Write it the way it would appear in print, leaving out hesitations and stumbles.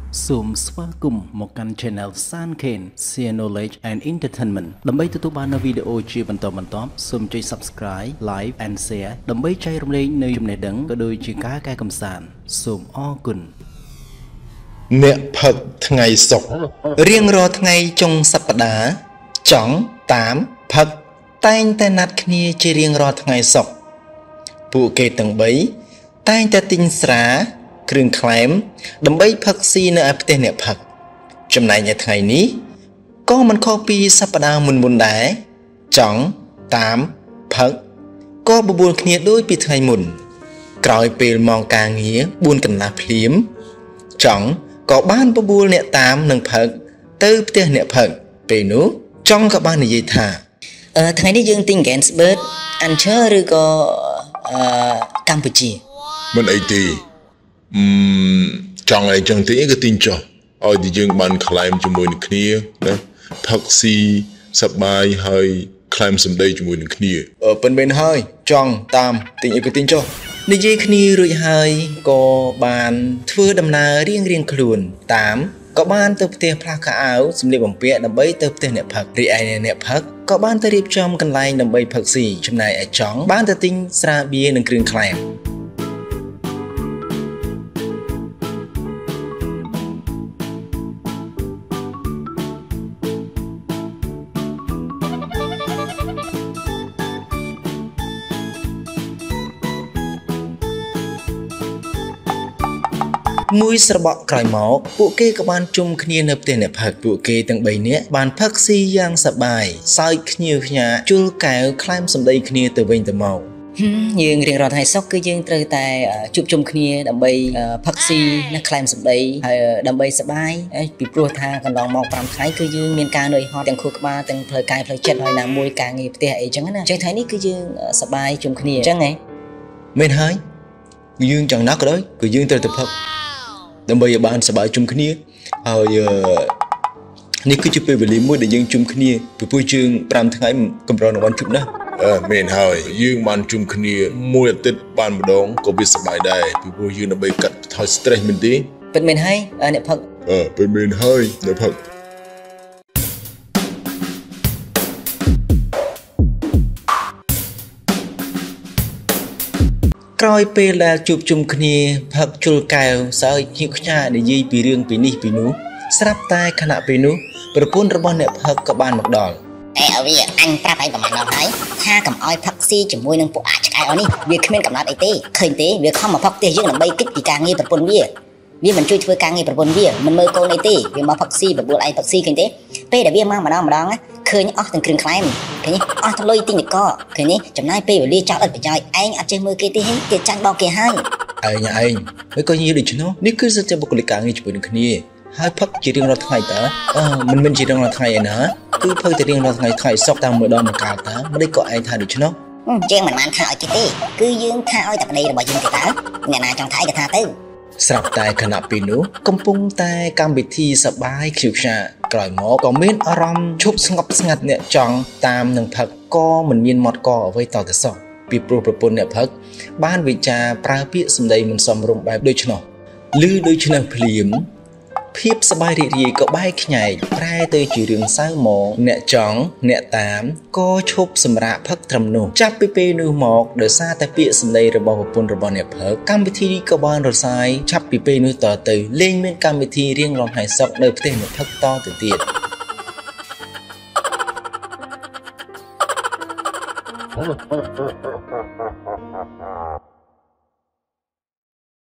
សូមស្វាគមន៍មកកាន់ Channel San Ken Share Knowledge and Entertainment ដើម្បីទទួលបាននូវវីដេអូជាបន្តបន្ទាប់សូមចុច Subscribe Like and Share ដើម្បីចែករំលែកនូវចំណេះដឹងក៏ដូចជាការកែកម្សាន្តសូមអរគុណអ្នកផឹកថ្ងៃសុក្ររៀងរាល់ថ្ងៃចុងសប្តាហ៍ចង់តាមផឹកតែងតែណាត់គ្នាជារៀងរាល់ថ្ងៃសុក្រពួកគេទាំង3តែងតែទិញស្រាគ្រឿងក្លែមដើម្បីផឹកស៊ីនៅឯផ្ទះអ្នកផឹកចំណែកនៅថ្ងៃនេះក៏មិនខុសពីសប្តាហ៍មុនដែរចង់តាមផឹកក៏បបួលគ្នាដូចពីថ្ងៃមុនក្រោយពេលម៉ោងការងារ4កន្លះភ្លាមចង់ក៏បានបបួលអ្នកតាមនឹងផឹកទៅផ្ទះអ្នកផឹកពេលនោះចង់ក៏បាននិយាយថាថ្ងៃនេះយើងទិញ Gainsbird អានឈើឬក៏កម្ពុជាមិនអីទេចង់អីចឹងទេក៏ទិញចុះឲ្យតែយើងបានក្លែមជាមួយនឹងគ្នាណាផឹកស៊ីសប្បាយហើយក្លែមសម្ដីជាមួយនឹងគ្នាប៉ិនមែនហើយចង់តាមទិញអីក៏ទិញចុះនិយាយគ្នារួចហើយក៏បានធ្វើដំណើររៀងខ្លួនតាមក៏បានទៅផ្ទះផ្លាស់ខោអាវសម្លៀកបំពាក់ដើម្បីទៅផ្ទះអ្នកផឹករីឯអ្នកផឹកក៏បានទៅរៀបចំកន្លែងដើម្បីផឹកស៊ីចំណែកឯចង់បានទៅទិញស្រាបៀរនិងគ្រឿងក្លែមមួយស្របក់ក្រោយមកពួកគេក៏បានជុំគ្នានៅផ្ទះអ្នកផឹកពួកគេទាំង3នាក់បានផឹកស៊ីយ៉ាងសប្បាយសើចខ្ញៀវខ្ញាជុលកែវក្លែមសម្ដីគ្នាទៅវិញទៅមកយើងរៀងរាល់ថ្ងៃសុក្រគឺយើងត្រូវតែជួបជុំគ្នាដើម្បីផឹកស៊ីនិងក្លែមសម្ដីហើយដើម្បីសប្បាយពីព្រោះថាកន្លងមក5ថ្ងៃគឺយើងមានការនឿយហត់ទាំងខួរក្បាលទាំងផ្លូវកាយផ្លូវចិត្តហើយណាមួយការងារផ្ទះអីចឹងណាចឹងថ្ងៃនេះគឺយើងសប្បាយជុំគ្នាចឹងហ៎មែនហើយយើងចង់ណាក៏ដោយគឺយើងត្រូវតែផឹកដើម្បីឲ្យបានសប្បាយជុំគ្នាហើយនេះគឺជាពេលវេលាមួយដែលយើងជុំគ្នាពីព្រោះយើង5ថ្ងៃកម្រនឹងបានជួបណាមែនហើយយើងបានជុំគ្នាមួយអាទិត្យបានម្ដងក៏វាសប្បាយដែរពីព្រោះយើងដើម្បីកាត់បន្ថយ stress មែនទេពិតមែនហើយអ្នកផឹកពិតមែនហើយអ្នកផឹកក្រោយពេលដែលជួបជុំគ្នាផឹកជុលកែវសើចញៀកខ្ញានិយាយពីរឿងពីនេះពីនោះស្រាប់តែខណៈពេលនោះប្រពន្ធរបស់អ្នកផឹកក៏បានមកដល់អវីអញប្រាប់ឲ្យប្រហែលដល់ហើយថាកុំអោយផឹកស៊ីជាមួយនឹងពួកអាចឆ្កែអនេះវាគ្មានកំណត់អីទេឃើញទេវាខំមកផឹកផ្ទះយើងដើម្បីគិតពីការងារប្រពន្ធវាមិនជួយធ្វើការងារប្រពន្ធវាមិនមើលកូនអីទេវាមកផឹកស៊ីបបួលឯងផឹកស៊ីឃើញទេពេលដែលវាមកម្ដងឃើញអស់ទាំងគ្រឿងក្លែមឃើញអស់ទាំងលុយទិញតកឃើញចំណាយពេលវេលាចោលឥតប្រយោជន៍ឯងអត់ចេះមើលគេទេគេចាញ់បោកគេហើយឯងហើយក៏និយាយដូច្នោះនេះគឺសិទ្ធិបុគ្គលិកការងារជាមួយនឹងគ្នាហើយផឹកជារៀងរាល់ថ្ងៃតើមិនមែនជារៀងរាល់ថ្ងៃឯណាគឺផឹកតែរៀងរាល់ថ្ងៃសុកតាមម្ដងម្កាលតើមិនក៏ឯងថាដូច្នោះយើងមិនបានថាឲ្យគេទេគឺយើងថាឲ្យតែប្តីរបស់យើងទេតើអ្នកណាចង់ថាអីក៏ថាទៅស្រាប់តែខណៈពេលនោះកំពុងតែកម្មវិធីសប្បាយខ្ជិលខ្ចាក្រោយមកក៏មានអារម្មណ៍ឈប់ស្ងប់ស្ងាត់អ្នកចង់តាមនឹងផឹកក៏មិនមានមាត់កអ្វីតទៅសោះពីព្រោះប្រពន្ធអ្នកផឹកបានវិចារប្រើពាក្យសម្ដីមិនសមរម្យបែបដូច្នោះឮដូច្នេះភ្លាមភាពសប្បាយរីករាយក៏បែកខ្ញែកប្រែទៅជារឿងសៅហ្មងអ្នកចង់អ្នកតាមក៏ឈប់សម្រាកផឹកត្រឹមនោះចាប់ពីពេលនោះមកដោយសារតែពាក្យសម្ដីរបស់ប្រពន្ធរបស់អ្នកផឹកកម្មវិធីក៏បានរសាយចាប់ពីពេលនោះតទៅលែងមានកម្មវិធីរៀងរាល់ថ្ងៃសុក្រនៅផ្ទះអ្នកផឹកតទៅទៀត